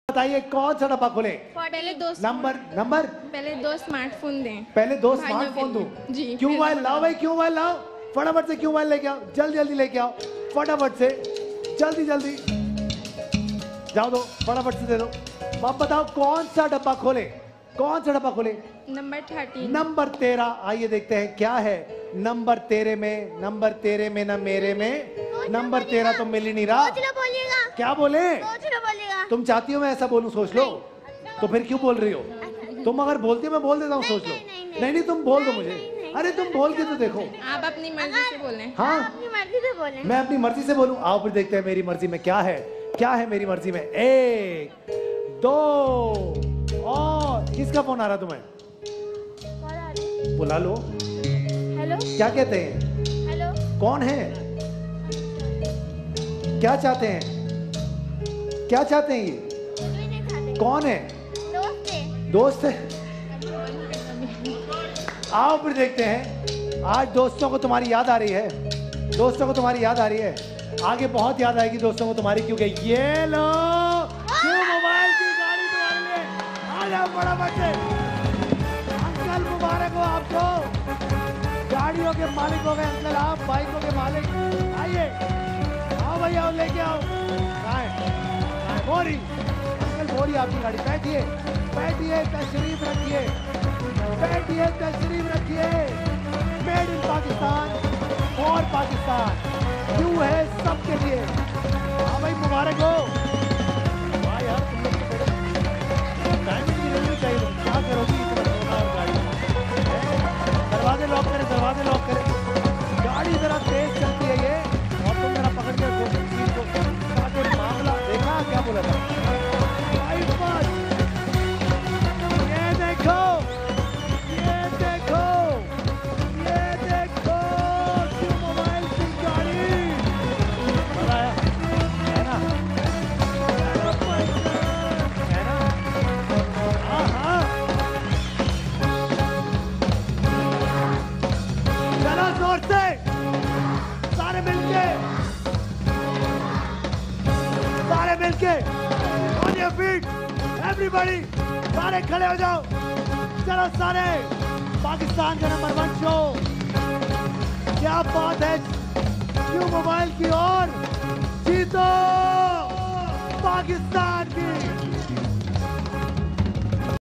बताइए कौन सा डब्बा खोले? पहले दो नंबर पहले दो स्मार्टफोन दें। पहले दो स्मार्टफोन दो जी। क्यों मोबाइल लाओ भाई, क्यों मोबाइल लाओ, फटाफट से क्यों मोबाइल लेके आओ, जल्दी जल्दी लेके आओ, फटाफट से जल्दी जल्दी जाओ, दो फटाफट से दे दो। अब बताओ कौन सा डब्बा खोले, कौन सा डब्बा खोले? नंबर 13। नंबर 13। आइए देखते हैं क्या है नंबर 13 में। नंबर 13 में ना मेरे में नंबर 13 तो मिल ही नहीं रहा। क्या बोले? तुम चाहती हो मैं ऐसा बोलूं? सोच लो। तो फिर क्यों बोल रही हो? तुम अगर बोलती हो मैं बोल देता हूँ, सोच लो। नहीं तुम बोल दो मुझे। अरे तुम बोल के तो देखो। आप अपनी मर्जी से बोलें। हाँ अपनी मर्जी से बोलें। मैं अपनी मर्जी से बोलूं? आओ फिर देखते हैं मेरी मर्जी में क्या है। क्या है मेरी मर्जी में? 1 2 और किसका फोन आ रहा तुम्हें? बुला लो। हेलो, क्या कहते हैं? हेलो, कौन है? क्या चाहते हैं? क्या चाहते हैं ये? कौन है? दोस्त है। आओ फिर देखते हैं। आज दोस्तों को तुम्हारी याद आ रही है, दोस्तों को तुम्हारी याद आ रही है। आगे बहुत याद आएगी दोस्तों को तुम्हारी, क्योंकि ये लो क्यों मोबाइल की गाड़ी तुम्हारे लिए। आ जाओ फटाफट से। अंकल मुबारक हो आपको, गाड़ियों के मालिक हो गए अंकल आप, बाइकों के मालिक। आइए आओ भैया, आओ लेके आओ। बोरी अंकल, बोरी आपकी गाड़ी। बैठिए बैठिए, तशरीफ रखिए, बैठिए तशरीफ रखिए। मेड इन पाकिस्तान और पाकिस्तान क्यों है सबके लिए। हाँ भाई मुबारक हो। वाह यार तुम लोग टाइमिंग की जरूरत चाहिए। क्या करोगी इतना गाड़ी? दरवाजे लॉक करें, दरवाजे लॉक करें। गाड़ी जरा तेज चलती है ये, और तुम जरा पकड़ के मामला देखा क्या बोला था? ये देखो, ये देखो, ये देखो क्यों मोबाइल की गाड़ी। बताया है ना, है ना? हाँ हाँ चलो जोर से सारे मिलके, सारे मिलके on your feet everybody, सारे खड़े हो जाओ। चलो सारे, पाकिस्तान का नंबर 1 शो। क्या बात है, क्यों मोबाइल की और जीतो पाकिस्तान की।